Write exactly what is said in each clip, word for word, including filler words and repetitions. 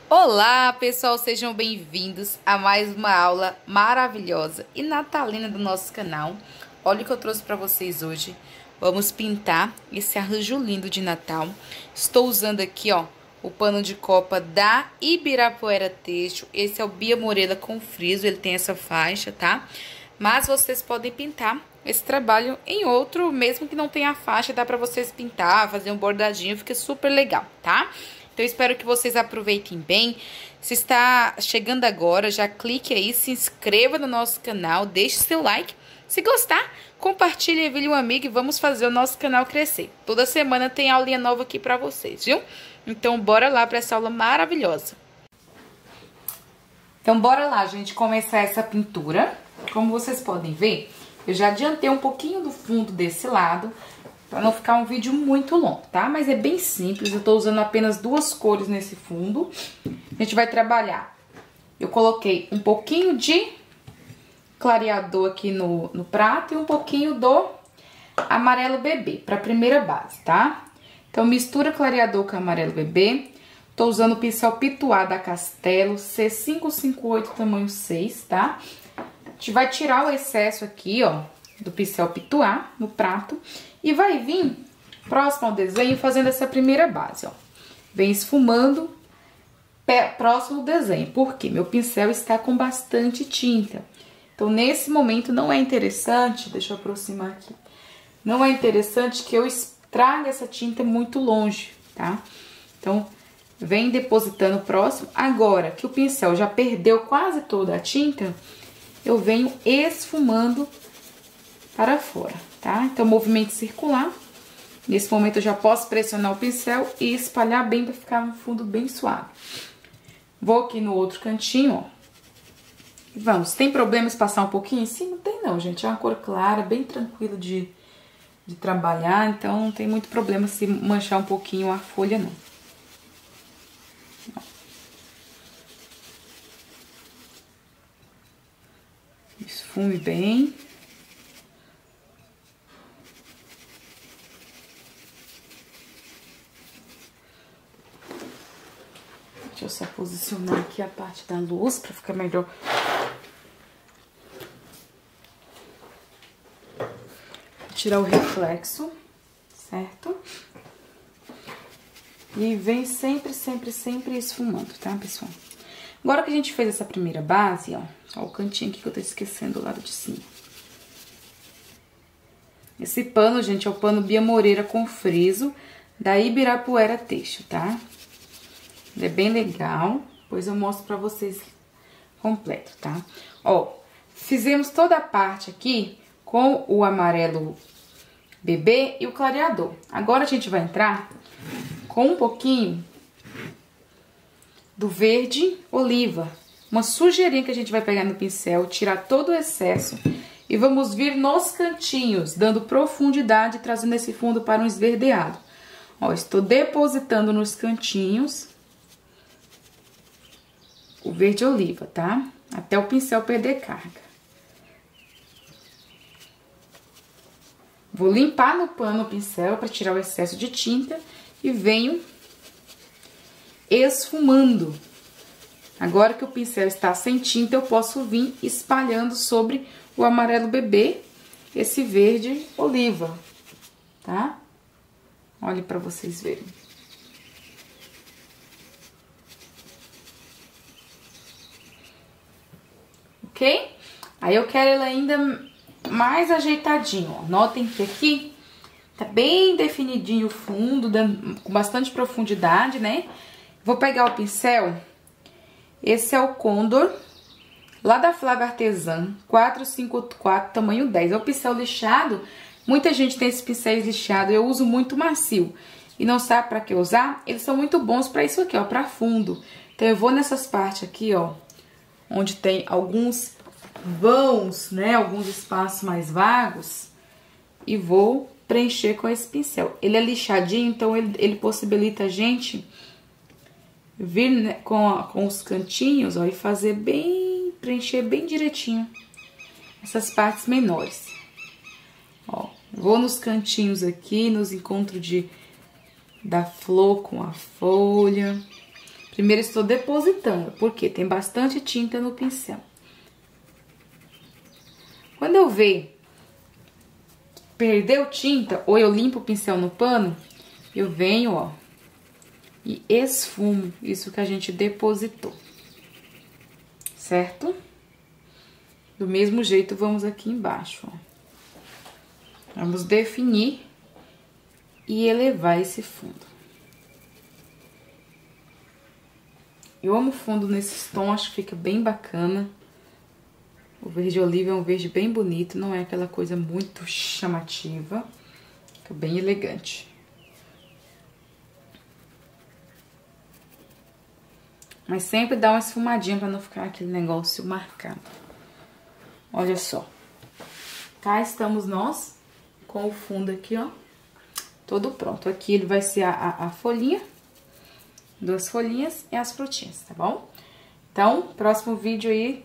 Olá, pessoal, sejam bem-vindos a mais uma aula maravilhosa e natalina do nosso canal. Olha o que eu trouxe para vocês hoje. Vamos pintar esse arranjo lindo de Natal. Estou usando aqui, ó, o pano de copa da Ibirapuera Têxtil. Esse é o Bia Morella com friso, ele tem essa faixa, tá? Mas vocês podem pintar esse trabalho em outro, mesmo que não tenha a faixa, dá para vocês pintar, fazer um bordadinho, fica super legal, tá? Então, eu espero que vocês aproveitem bem. Se está chegando agora, já clique aí, se inscreva no nosso canal, deixe seu like. Se gostar, compartilhe e envie um amigo e vamos fazer o nosso canal crescer. Toda semana tem aulinha nova aqui para vocês, viu? Então, bora lá para essa aula maravilhosa. Então, bora lá, gente, começar essa pintura. Como vocês podem ver, eu já adiantei um pouquinho do fundo desse lado, para não ficar um vídeo muito longo, tá? Mas é bem simples, eu tô usando apenas duas cores nesse fundo. A gente vai trabalhar. Eu coloquei um pouquinho de clareador aqui no, no prato e um pouquinho do amarelo bebê, pra primeira base, tá? Então, mistura clareador com amarelo bebê. Tô usando o pincel Pituá da Castelo, C cinco cinco oito, tamanho seis, tá? A gente vai tirar o excesso aqui, ó, do pincel Pituá no prato. E vai vir, próximo ao desenho, fazendo essa primeira base, ó. Vem esfumando próximo ao desenho. Por quê? Meu pincel está com bastante tinta. Então, nesse momento, não é interessante... Deixa eu aproximar aqui. Não é interessante que eu traga essa tinta muito longe, tá? Então, vem depositando próximo. Agora que o pincel já perdeu quase toda a tinta, eu venho esfumando para fora, tá? Então, movimento circular. Nesse momento, eu já posso pressionar o pincel e espalhar bem para ficar um fundo bem suave. Vou aqui no outro cantinho, ó. E vamos. Tem problemas passar um pouquinho em cima? Não tem não, gente. É uma cor clara, bem tranquilo de, de trabalhar. Então, não tem muito problema se manchar um pouquinho a folha, não. Esfume bem. Deixa eu só posicionar aqui a parte da luz pra ficar melhor. Vou tirar o reflexo, certo? E vem sempre, sempre, sempre esfumando, tá, pessoal? Agora que a gente fez essa primeira base, ó, só o cantinho aqui que eu tô esquecendo do lado de cima. Esse pano, gente, é o pano Bia Morella com friso da Ibirapuera Têxtil, tá? Ele é bem legal, depois eu mostro pra vocês completo, tá? Ó, fizemos toda a parte aqui com o amarelo bebê e o clareador. Agora a gente vai entrar com um pouquinho do verde oliva. Uma sujeirinha que a gente vai pegar no pincel, tirar todo o excesso e vamos vir nos cantinhos, dando profundidade, trazendo esse fundo para um esverdeado. Ó, estou depositando nos cantinhos o verde oliva, tá? Até o pincel perder carga. Vou limpar no pano o pincel para tirar o excesso de tinta e venho esfumando. Agora que o pincel está sem tinta, eu posso vir espalhando sobre o amarelo bebê esse verde oliva, tá? Olha para vocês verem. Ok? Aí eu quero ele ainda mais ajeitadinho, ó. Notem que aqui tá bem definidinho o fundo, dando, com bastante profundidade, né? Vou pegar o pincel, esse é o Condor, lá da Flávia Artesã, quatro cinco quatro, tamanho dez. É o pincel lixado, muita gente tem esses pincéis lixados, eu uso muito macio. E não sabe pra que usar? Eles são muito bons pra isso aqui, ó, pra fundo. Então eu vou nessas partes aqui, ó, onde tem alguns vãos, né, alguns espaços mais vagos, e vou preencher com esse pincel. Ele é lixadinho, então ele, ele possibilita a gente vir, né, com, com os cantinhos, ó, e fazer bem, preencher bem direitinho essas partes menores. Ó, vou nos cantinhos aqui, nos encontros de, da flor com a folha. Primeiro estou depositando, porque tem bastante tinta no pincel. Quando eu ver perdeu tinta, ou eu limpo o pincel no pano, eu venho, ó, e esfumo isso que a gente depositou, certo? Do mesmo jeito, vamos aqui embaixo, ó. Vamos definir e elevar esse fundo. Eu amo fundo nesses tons, acho que fica bem bacana. O verde oliva é um verde bem bonito, não é aquela coisa muito chamativa. Fica bem elegante. Mas sempre dá uma esfumadinha pra não ficar aquele negócio marcado. Olha só. Cá estamos nós com o fundo aqui, ó. Todo pronto. Aqui ele vai ser a, a, a folhinha. Duas folhinhas e as frutinhas, tá bom? Então, próximo vídeo aí.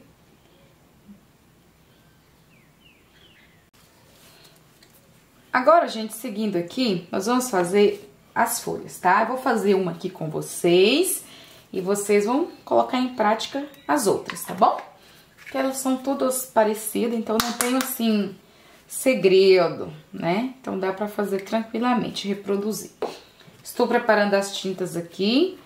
Agora, gente, seguindo aqui, nós vamos fazer as folhas, tá? Eu vou fazer uma aqui com vocês e vocês vão colocar em prática as outras, tá bom? Porque elas são todas parecidas, então não tem, assim, segredo, né? Então dá pra fazer tranquilamente, reproduzir. Estou preparando as tintas aqui.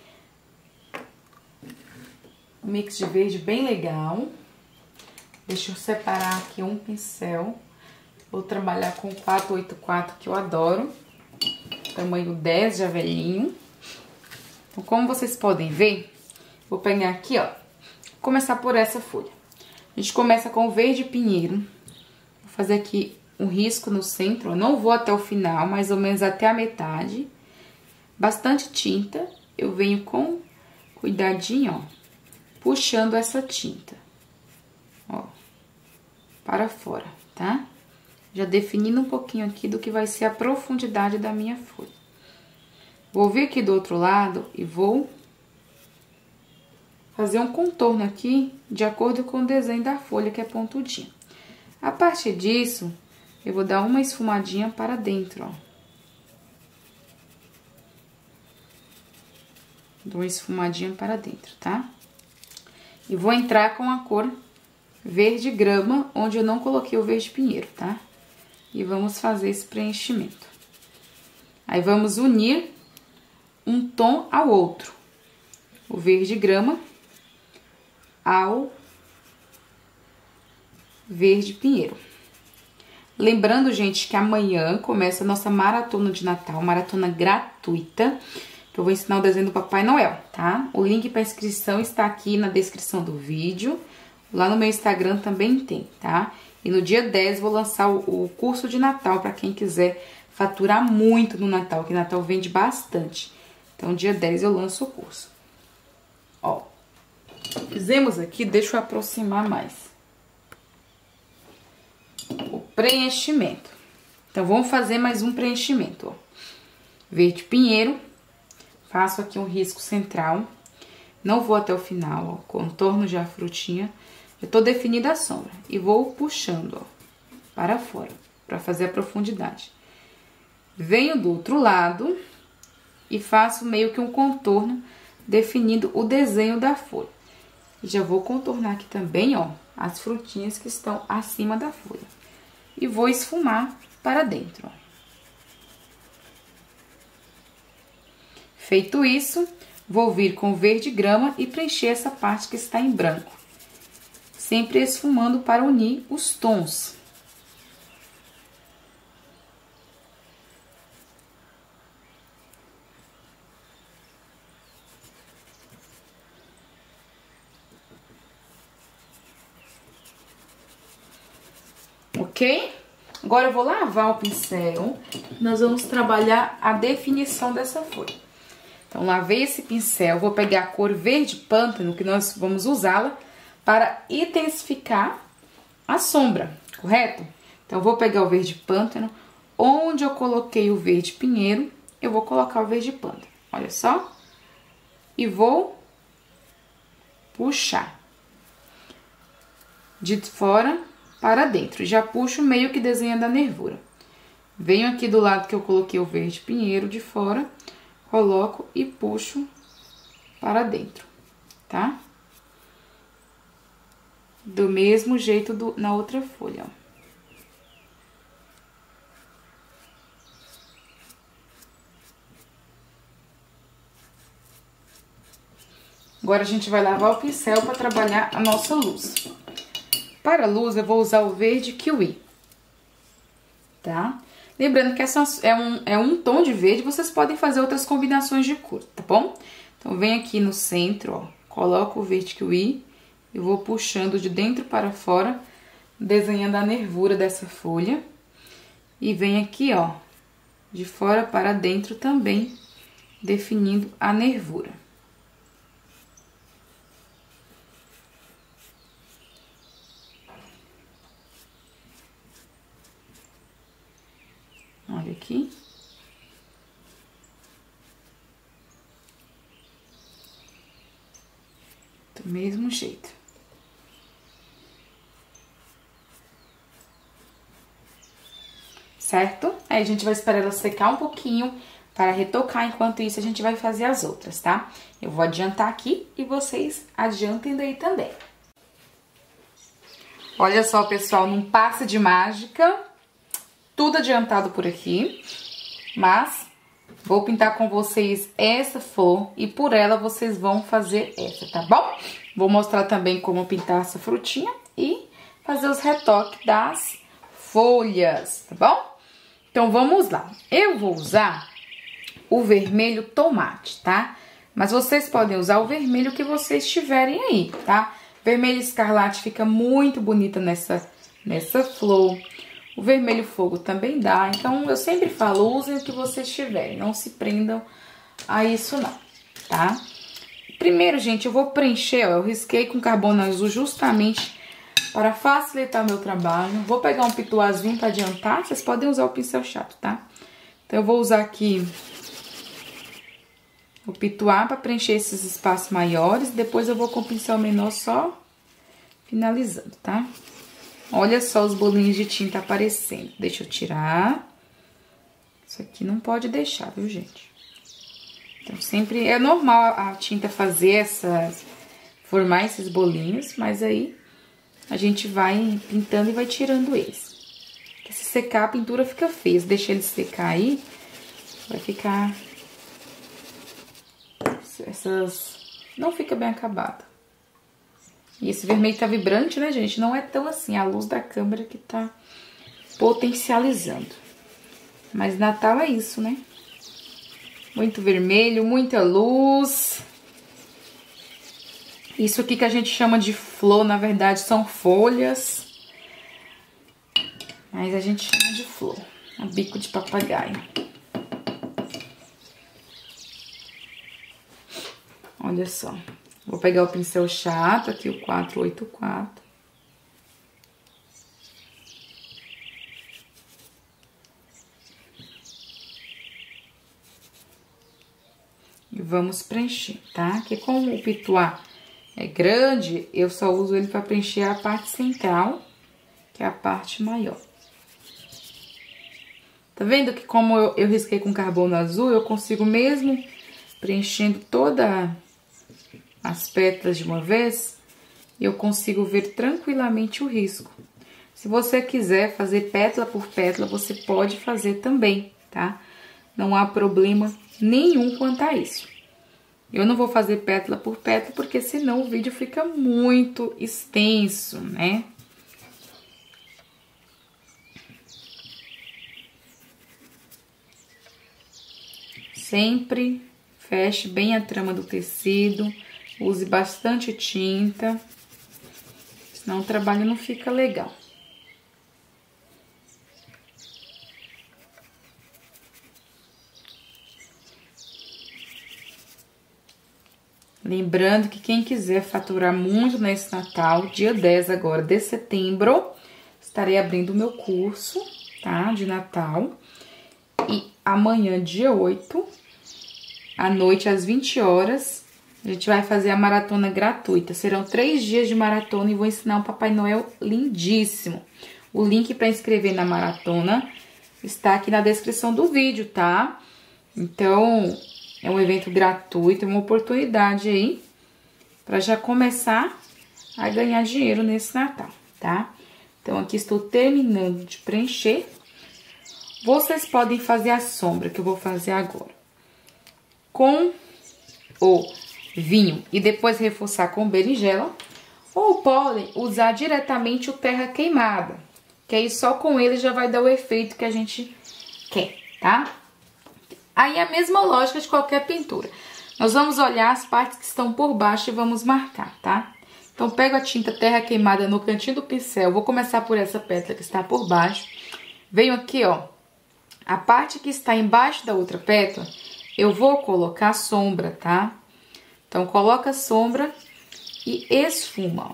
Um mix de verde bem legal. Deixa eu separar aqui um pincel. Vou trabalhar com quatro oito quatro, que eu adoro. Tamanho dez, já velhinho. Então, como vocês podem ver, vou pegar aqui, ó. Vou começar por essa folha. A gente começa com o verde pinheiro. Vou fazer aqui um risco no centro. Eu não vou até o final, mais ou menos até a metade. Bastante tinta. Eu venho com cuidadinho, ó, puxando essa tinta, ó, para fora, tá? Já definindo um pouquinho aqui do que vai ser a profundidade da minha folha. Vou vir aqui do outro lado e vou fazer um contorno aqui de acordo com o desenho da folha, que é pontudinha. A partir disso, eu vou dar uma esfumadinha para dentro, ó. Dou uma esfumadinha para dentro, tá? E vou entrar com a cor verde grama, onde eu não coloquei o verde pinheiro, tá? E vamos fazer esse preenchimento. Aí, vamos unir um tom ao outro. O verde grama ao verde pinheiro. Lembrando, gente, que amanhã começa a nossa maratona de Natal, maratona gratuita, que eu vou ensinar o desenho do Papai Noel, tá? O link para inscrição está aqui na descrição do vídeo. Lá no meu Instagram também tem, tá? E no dia dez vou lançar o, o curso de Natal para quem quiser faturar muito no Natal, que Natal vende bastante. Então, dia dez eu lanço o curso. Ó, fizemos aqui, deixa eu aproximar mais. O preenchimento. Então, vamos fazer mais um preenchimento, ó. Verde pinheiro. Faço aqui um risco central. Não vou até o final, ó. Contorno já a frutinha. Eu tô definindo a sombra. E vou puxando, ó, para fora, para fazer a profundidade. Venho do outro lado e faço meio que um contorno, definindo o desenho da folha. E já vou contornar aqui também, ó, as frutinhas que estão acima da folha. E vou esfumar para dentro, ó. Feito isso, vou vir com verde grama e preencher essa parte que está em branco. Sempre esfumando para unir os tons. Ok? Agora eu vou lavar o pincel. Nós vamos trabalhar a definição dessa folha. Então, lavei esse pincel, vou pegar a cor verde pântano, que nós vamos usá-la para intensificar a sombra, correto? Então, vou pegar o verde pântano, onde eu coloquei o verde pinheiro, eu vou colocar o verde pântano, olha só. E vou puxar de fora para dentro, já puxo meio que desenhando a nervura. Venho aqui do lado que eu coloquei o verde pinheiro de fora, coloco e puxo para dentro, tá? Do mesmo jeito do, na outra folha, ó. Agora, a gente vai lavar o pincel para trabalhar a nossa luz. Para a luz, eu vou usar o verde kiwi, tá? Lembrando que essa é um, é um tom de verde, vocês podem fazer outras combinações de cor, tá bom? Então, vem aqui no centro, ó, coloco o verde kiwi e vou puxando de dentro para fora, desenhando a nervura dessa folha. E vem aqui, ó, de fora para dentro também, definindo a nervura. Olha aqui. Do mesmo jeito. Certo? Aí a gente vai esperar ela secar um pouquinho para retocar. Enquanto isso, a gente vai fazer as outras, tá? Eu vou adiantar aqui e vocês adiantem daí também. Olha só, pessoal, num passe de mágica, tudo adiantado por aqui, mas vou pintar com vocês essa flor e por ela vocês vão fazer essa, tá bom? Vou mostrar também como pintar essa frutinha e fazer os retoques das folhas, tá bom? Então, vamos lá. Eu vou usar o vermelho tomate, tá? Mas vocês podem usar o vermelho que vocês tiverem aí, tá? Vermelho escarlate fica muito bonita nessa, nessa flor. O vermelho fogo também dá, então eu sempre falo, usem o que vocês tiverem, não se prendam a isso não, tá? Primeiro, gente, eu vou preencher, ó, eu risquei com carbono azul justamente para facilitar o meu trabalho. Vou pegar um pituazinho para adiantar, vocês podem usar o pincel chato, tá? Então, eu vou usar aqui o pituá para preencher esses espaços maiores, depois eu vou com o pincel menor só finalizando, tá? Olha só os bolinhos de tinta aparecendo. Deixa eu tirar. Isso aqui não pode deixar, viu, gente? Então, sempre... É normal a tinta fazer essas... formar esses bolinhos, mas aí a gente vai pintando e vai tirando eles. Porque se secar, a pintura fica feia. Se deixar ele secar aí, vai ficar... Essas... Não fica bem acabado. E esse vermelho tá vibrante, né, gente? Não é tão assim, a luz da câmera que tá potencializando. Mas Natal é isso, né? Muito vermelho, muita luz. Isso aqui que a gente chama de flor, na verdade, são folhas. Mas a gente chama de flor. Um bico de papagaio. Olha só. Vou pegar o pincel chato, aqui o quatro oito quatro. E vamos preencher, tá? Que como o pituá é grande, eu só uso ele para preencher a parte central, que é a parte maior. Tá vendo que como eu, eu risquei com carbono azul, eu consigo mesmo preenchendo toda... as pétalas de uma vez, eu consigo ver tranquilamente o risco. Se você quiser fazer pétala por pétala, você pode fazer também, tá? Não há problema nenhum quanto a isso. Eu não vou fazer pétala por pétala, porque senão o vídeo fica muito extenso, né? Sempre feche bem a trama do tecido. Use bastante tinta, senão o trabalho não fica legal. Lembrando que quem quiser faturar muito nesse Natal, dia dez agora de setembro, estarei abrindo o meu curso, tá? De Natal. E amanhã, dia oito, à noite, às vinte horas... a gente vai fazer a maratona gratuita. Serão três dias de maratona e vou ensinar um Papai Noel lindíssimo. O link para inscrever na maratona está aqui na descrição do vídeo, tá? Então, É um evento gratuito, é uma oportunidade aí para já começar a ganhar dinheiro nesse Natal, tá? Então, aqui estou terminando de preencher. Vocês podem fazer a sombra, que eu vou fazer agora, com o vinho e depois reforçar com berinjela. Ou podem usar diretamente o terra queimada, que aí só com ele já vai dar o efeito que a gente quer, tá? Aí é a mesma lógica de qualquer pintura. Nós vamos olhar as partes que estão por baixo e vamos marcar, tá? Então, pego a tinta terra queimada no cantinho do pincel. Vou começar por essa pétala que está por baixo. Venho aqui, ó. A parte que está embaixo da outra pétala, eu vou colocar a sombra, tá? Então, coloca a sombra e esfuma, ó.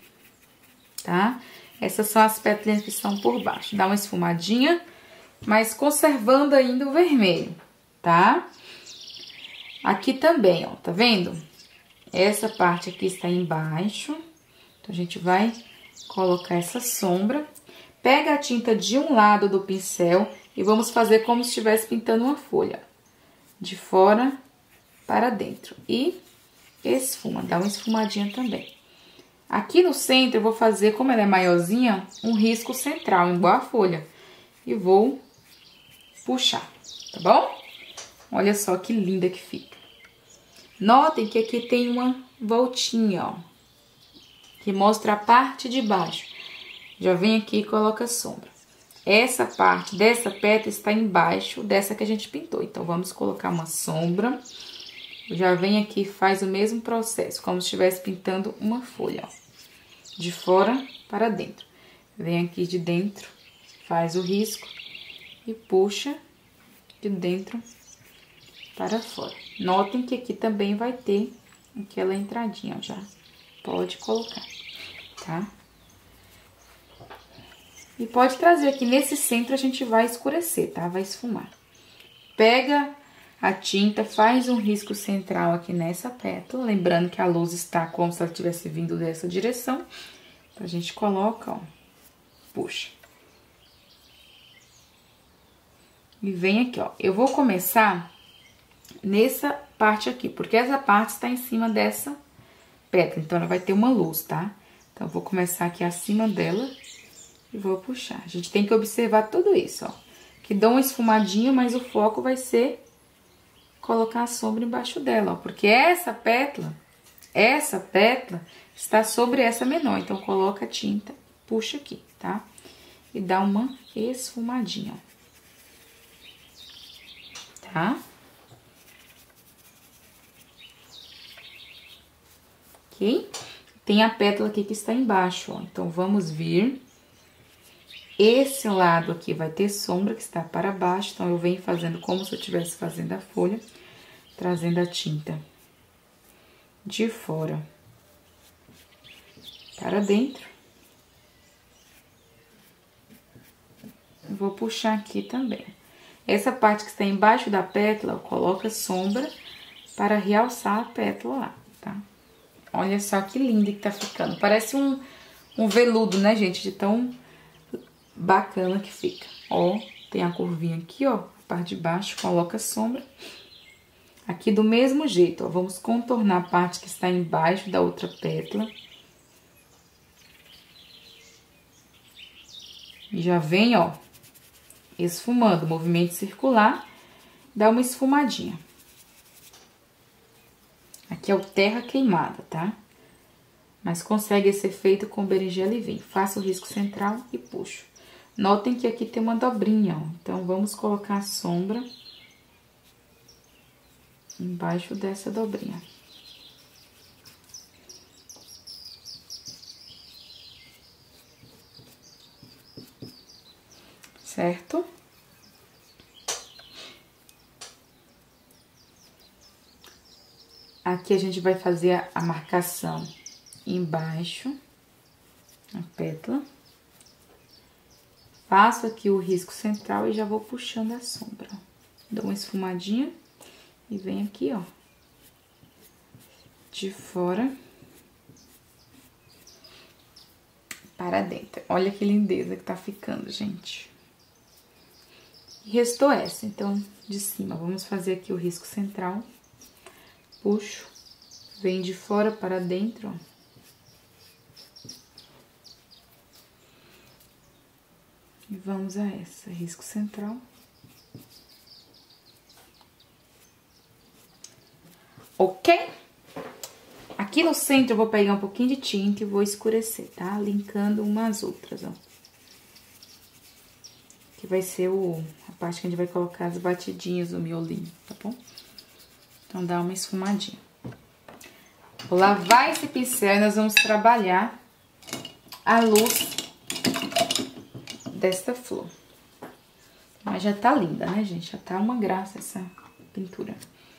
Tá? Essas são as pétalas que estão por baixo. Dá uma esfumadinha, mas conservando ainda o vermelho, tá? Aqui também, ó, tá vendo? Essa parte aqui está embaixo. Então, a gente vai colocar essa sombra. Pega a tinta de um lado do pincel e vamos fazer como se estivesse pintando uma folha. De fora para dentro. E esfuma, dá uma esfumadinha também. Aqui no centro eu vou fazer, como ela é maiorzinha, um risco central, igual a folha. E vou puxar, tá bom? Olha só que linda que fica. Notem que aqui tem uma voltinha, ó, que mostra a parte de baixo. Já vem aqui e coloca a sombra. Essa parte dessa pétala está embaixo dessa que a gente pintou. Então, vamos colocar uma sombra. Já vem aqui e faz o mesmo processo, como se estivesse pintando uma folha, ó. De fora para dentro. Vem aqui de dentro, faz o risco e puxa de dentro para fora. Notem que aqui também vai ter aquela entradinha, ó, já pode colocar, tá? E pode trazer aqui nesse centro, a gente vai escurecer, tá? Vai esfumar. Pega a tinta, faz um risco central aqui nessa pétala, lembrando que a luz está como se ela tivesse vindo dessa direção. Então, a gente coloca, ó, puxa. E vem aqui, ó. Eu vou começar nessa parte aqui, porque essa parte está em cima dessa pétala, então ela vai ter uma luz, tá? Então, eu vou começar aqui acima dela e vou puxar. A gente tem que observar tudo isso, ó. Que dá uma esfumadinha, mas o foco vai ser colocar a sombra embaixo dela, ó. Porque essa pétala, essa pétala está sobre essa menor. Então, coloca a tinta, puxa aqui, tá? E dá uma esfumadinha, ó. Tá? Ok? Tem a pétala aqui que está embaixo, ó. Então, vamos vir. Esse lado aqui vai ter sombra que está para baixo, então eu venho fazendo como se eu estivesse fazendo a folha, trazendo a tinta de fora para dentro. Vou puxar aqui também. Essa parte que está embaixo da pétala, eu coloco a sombra para realçar a pétala lá, tá? Olha só que lindo que tá ficando. Parece um, um veludo, né, gente? De tão bacana que fica. Ó, tem a curvinha aqui, ó, a parte de baixo, coloca a sombra. Aqui do mesmo jeito, ó, vamos contornar a parte que está embaixo da outra pétala. E já vem, ó, esfumando, movimento circular, dá uma esfumadinha. Aqui é o terra queimada, tá? Mas consegue esse efeito com berinjela e vinho. Faço o risco central e puxo. Notem que aqui tem uma dobrinha, ó. Então, vamos colocar a sombra embaixo dessa dobrinha. Certo? Aqui a gente vai fazer a marcação embaixo, a pétala. Faço aqui o risco central e já vou puxando a sombra. Dou uma esfumadinha e venho aqui, ó, de fora para dentro. Olha que lindeza que tá ficando, gente. E restou essa, então, de cima, vamos fazer aqui o risco central puxo, vem de fora para dentro, ó. E vamos a essa, risco central. Ok? Aqui no centro eu vou pegar um pouquinho de tinta e vou escurecer, tá? Linkando umas outras, ó. Que vai ser o, a parte que a gente vai colocar as batidinhas do miolinho, tá bom? Então, dá uma esfumadinha. Vou lavar esse pincel e nós vamos trabalhar a luz desta flor. Mas já tá linda, né, gente? Já tá uma graça essa pintura.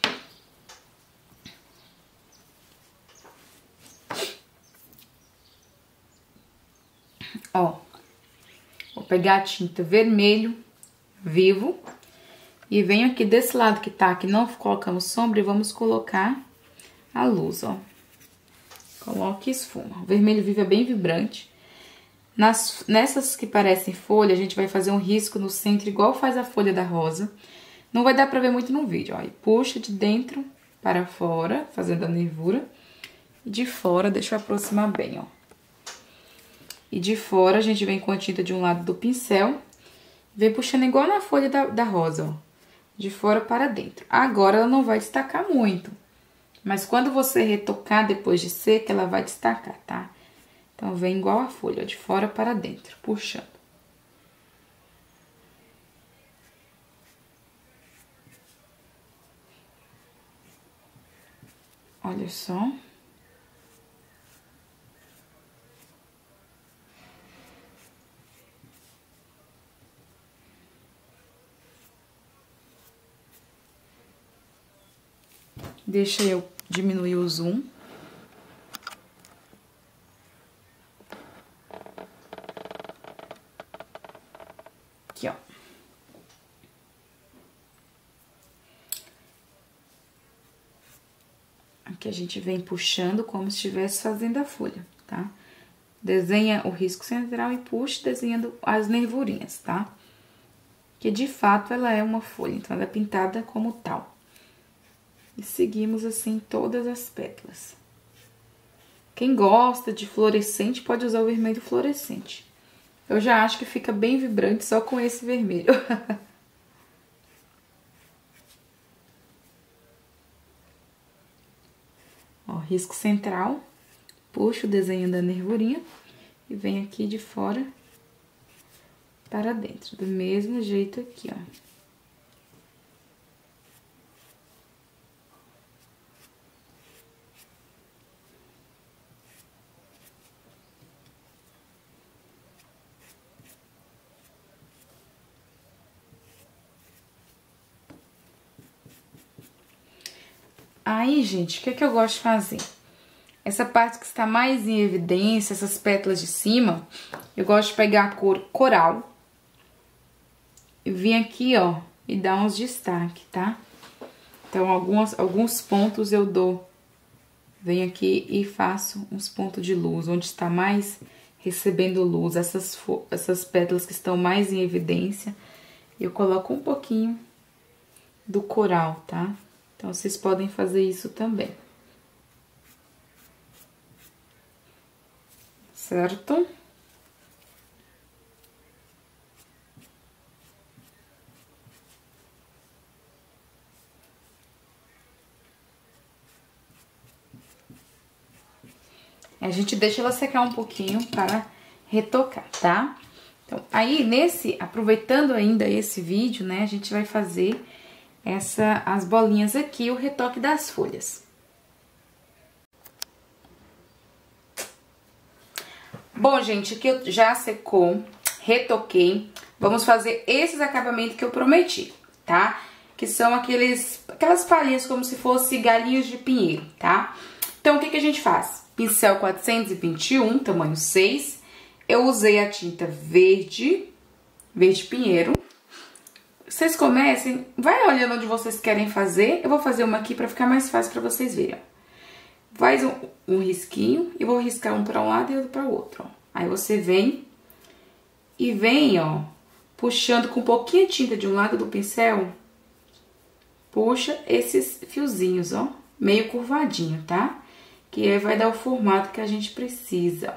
Ó, vou pegar a tinta vermelho vivo e venho aqui desse lado que tá, que não colocamos sombra, e vamos colocar a luz, ó. Coloque e esfuma. O vermelho vivo é bem vibrante. Nas, nessas que parecem folha, a gente vai fazer um risco no centro, igual faz a folha da rosa. Não vai dar pra ver muito no vídeo, ó. E puxa de dentro para fora, fazendo a nervura. E de fora, deixa eu aproximar bem, ó. E de fora, a gente vem com a tinta de um lado do pincel, vem puxando igual na folha da, da rosa, ó. De fora para dentro. Agora, ela não vai destacar muito. Mas quando você retocar depois de seca, ela vai destacar, tá? Então, vem igual a folha, ó, de fora para dentro, puxando. Olha só. Deixa eu diminuir o zoom. Aqui, ó. Aqui a gente vem puxando como se estivesse fazendo a folha, tá? Desenha o risco central e puxa desenhando as nervurinhas, tá? Que de fato ela é uma folha, então ela é pintada como tal. E seguimos assim todas as pétalas. Quem gosta de fluorescente pode usar o vermelho fluorescente. Eu já acho que fica bem vibrante só com esse vermelho. Ó, risco central, puxo o desenho da nervurinha e venho aqui de fora para dentro, do mesmo jeito aqui, ó. Aí, gente, o que é que eu gosto de fazer? Essa parte que está mais em evidência, essas pétalas de cima, eu gosto de pegar a cor coral e vir aqui, ó, e dar uns destaques, tá? Então, algumas, alguns pontos eu dou, venho aqui e faço uns pontos de luz, onde está mais recebendo luz, essas, essas pétalas que estão mais em evidência, eu coloco um pouquinho do coral, tá? Então, vocês podem fazer isso também. Certo? A gente deixa ela secar um pouquinho para retocar, tá? Então, aí, nesse, aproveitando ainda esse vídeo, né, a gente vai fazer essa, as bolinhas aqui, o retoque das folhas. Bom, gente, aqui já secou, retoquei. Vamos fazer esses acabamentos que eu prometi, tá? Que são aqueles, aquelas palhinhas como se fossem galinhos de pinheiro, tá? Então, o que que a gente faz? Pincel quatrocentos e vinte e um, tamanho seis. Eu usei a tinta verde, verde pinheiro. Vocês comecem, vai olhando onde vocês querem fazer. Eu vou fazer uma aqui pra ficar mais fácil pra vocês verem, ó. Faz um, um risquinho e vou riscar um pra um lado e outro pra outro, ó. Aí você vem e vem, ó, puxando com um pouquinho de tinta de um lado do pincel. Puxa esses fiozinhos, ó. meio curvadinho, tá? Que aí vai dar o formato que a gente precisa.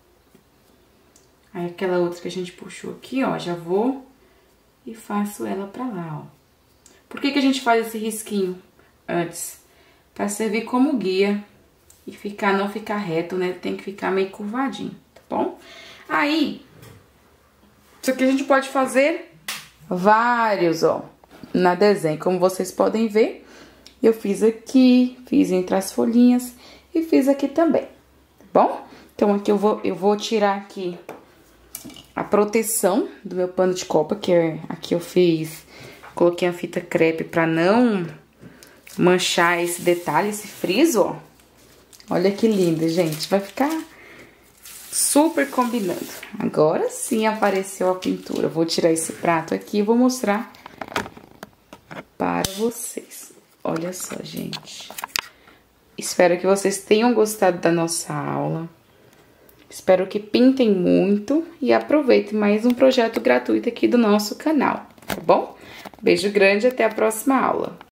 Aí aquela outra que a gente puxou aqui, ó, já vou e faço ela pra lá, ó. Por que que a gente faz esse risquinho antes? Pra servir como guia e ficar, não ficar reto, né? Tem que ficar meio curvadinho, tá bom? Aí, isso aqui a gente pode fazer vários, ó, na desenho. Como vocês podem ver, eu fiz aqui, fiz entre as folhinhas e fiz aqui também, tá bom? Então, aqui eu vou, eu vou tirar aqui a proteção do meu pano de copa, que é, aqui eu fiz, coloquei a fita crepe pra não manchar esse detalhe, esse friso, ó. Olha que lindo, gente, vai ficar super combinando. Agora sim apareceu a pintura. Vou tirar esse prato aqui e vou mostrar para vocês. Olha só, gente. Espero que vocês tenham gostado da nossa aula. Espero que pintem muito e aproveitem mais um projeto gratuito aqui do nosso canal, tá bom? Beijo grande e até a próxima aula.